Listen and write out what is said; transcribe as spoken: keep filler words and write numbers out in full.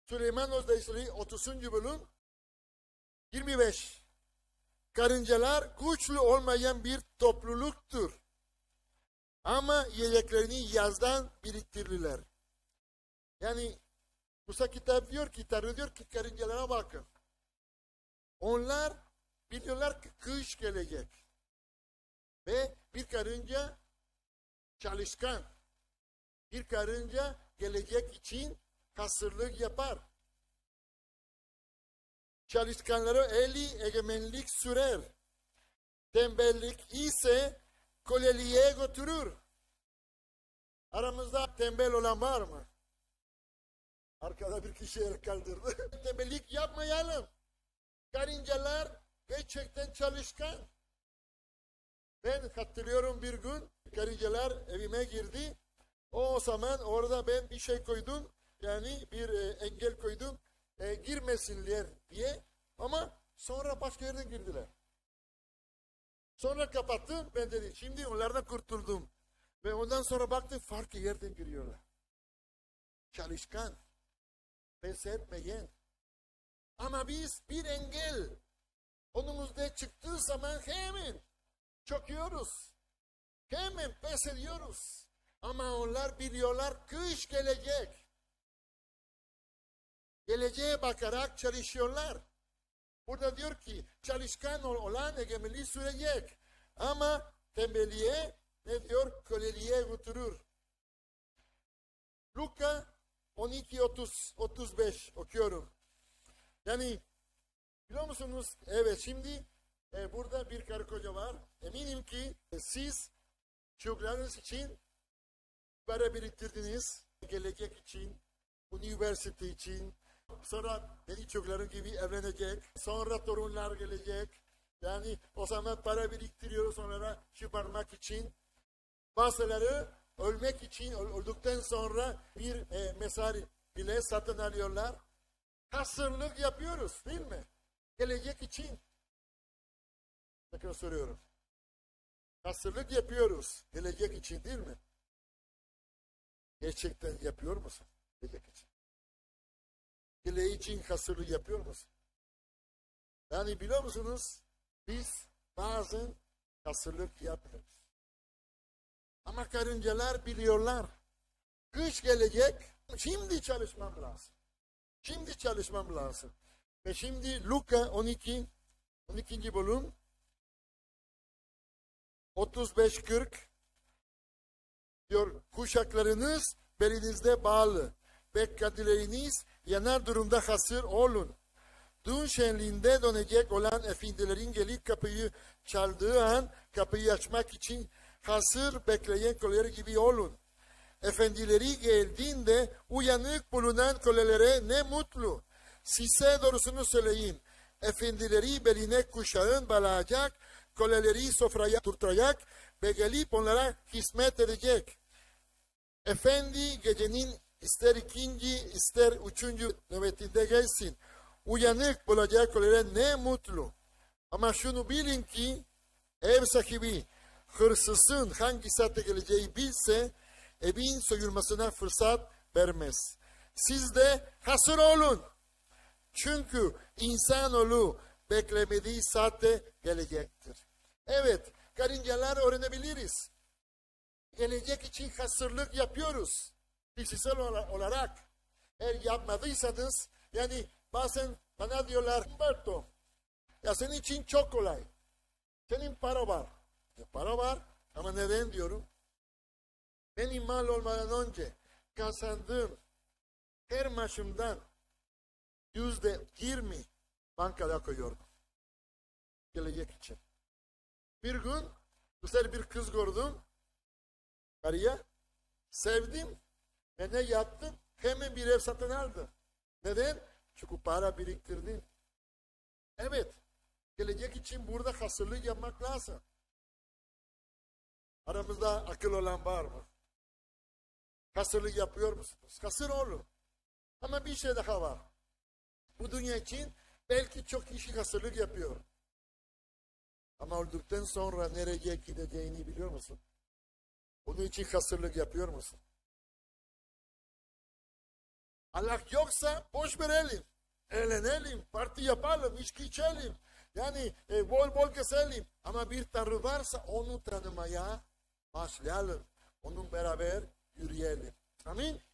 Süleyman Özdeyişleri otuzuncu bölüm yirmi beş. Karıncalar güçlü olmayan bir topluluktur. Ama yiyeceklerini yazdan biriktirirler. Yani Musa kitap diyor ki, Tanrı diyor ki karıncalara bakın. Onlar biliyorlar ki kış gelecek. Ve bir karınca çalışkan. Bir karınca gelecek için hazırlık yapar. Çalışkanlara eli egemenlik sürer. Tembellik ise köleliğe götürür. Aramızda tembel olan var mı? Arkada bir kişi el kaldırdı. Tembellik yapmayalım. Karıncalar gerçekten çalışkan. Ben hatırlıyorum bir gün karıncalar evime girdi. O zaman orada ben bir şey koydum. Yani bir e, engel koydum. E, girmesinler diye. Ama sonra başka yerden girdiler. Sonra kapattım. Ben dedim şimdi onlardan kurtuldum. Ve ondan sonra baktım farklı yerden giriyorlar. Çalışkan. Pes etmeyen. Ama biz bir engel önümüzde çıktığı zaman hemen çöküyoruz. Hemen pes ediyoruz. Ama onlar biliyorlar kış gelecek. Geleceğe bakarak çalışıyorlar. Burada diyor ki çalışkan olan egemenliği sürecek. Ama tembelliğe ne diyor? Köleliğe götürür. Luka on iki otuz beş okuyorum. Yani biliyor musunuz? Evet şimdi e, burada bir karı koca var. Eminim ki e, siz çocuklarınız için para biriktirdiniz. Gelecek için, üniversite için. Sonra benim çocuklarım gibi evlenecek. Sonra torunlar gelecek. Yani o zaman para biriktiriyoruz onlara çıkarmak için. Bazıları ölmek için öldükten sonra bir e, mezar bile satın alıyorlar. Hazırlık yapıyoruz değil mi? Gelecek için. Tekrar soruyorum. Hazırlık yapıyoruz. Gelecek için değil mi? Gerçekten yapıyor musun? Gelecek için. Geleceği için hazırlık yapıyor musun? Yani biliyor musunuz? Biz bazen hazırlık yapmıyoruz. Ama karıncalar biliyorlar. Kış gelecek. Şimdi çalışmam lazım. Şimdi çalışmam lazım. Ve şimdi Luka on iki on ikinci bölüm otuz beş kırk diyor kuşaklarınız belinizde bağlı. Beklentileriniz yanar durumda hazır olun. Düğün şenliğinde dönecek olan efendilerin gelip kapıyı çaldığı an kapıyı açmak için hazır bekleyen köleler gibi olun. Efendileri geldiğinde uyanık bulunan kölelere ne mutlu. Size doğrusunu söyleyeyim. Efendileri beline kuşağın bağlayacak, köleleri sofraya tutacak ve gelip onlara hizmet edecek. Efendi gecenin ister ikinci ister üçüncü nöbetinde gelsin. Uyanık bulacak kölelere ne mutlu. Ama şunu bilin ki ev sahibi hırsızın hangi saatte geleceği bilse evin soyulmasına fırsat vermez. Siz de hazır olun. Çünkü insanoğlu beklemediği saatte gelecektir. Evet, karıncalar öğrenebiliriz. Gelecek için hazırlık yapıyoruz. Fiziksel olarak. Eğer yapmadıysanız, yani bazen bana diyorlar, Humberto, ya senin için çok kolay. Senin para var. Ya para var ama neden diyorum? Benim mal olmadan önce kazandığım her maaşımdan yüzde yirmi bankada koyuyordum. Gelecek için. Bir gün güzel bir kız gördüm. Karıya sevdim ve ne yaptım? Hemen bir ev satın aldım. Neden? Çünkü para biriktirdim. Evet. Gelecek için burada hazırlık yapmak lazım. Aramızda akıl olan var mı? Hazırlık yapıyor musunuz? Hazır olun. Ama bir şey daha var. Bu dünya için belki çok kişi hazırlık yapıyor. Ama öldükten sonra nereye gideceğini biliyor musun? Onun için hazırlık yapıyor musun? Allah yoksa boş verelim. Eğlenelim, parti yapalım, içki içelim. Yani e, bol bol keselim. Ama bir Tanrı varsa onu tanımaya başlayalım. Onun beraber yürüyelim. Amin.